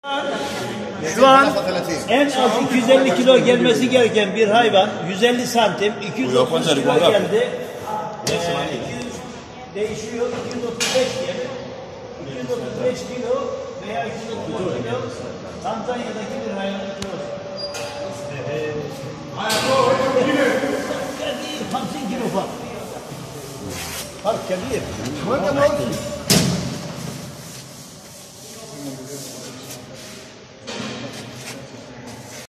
Şu an en az 250 kilo gelmesi gereken bir hayvan 150 santim 230 kilo geldi. 200 değişiyor 235 diyelim. 235 kilo veya 230 kilo Tanzanya'daki bir hayvanın kilosu. Hamsin kilo fark. Fark kabir.